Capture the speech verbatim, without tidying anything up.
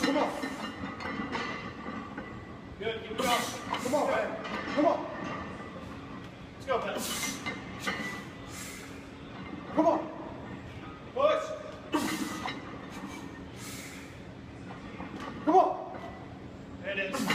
Come on. Good, keep it going. Come on, man. Come on. Let's go, Ben. Come on. Push. Come on. There it is.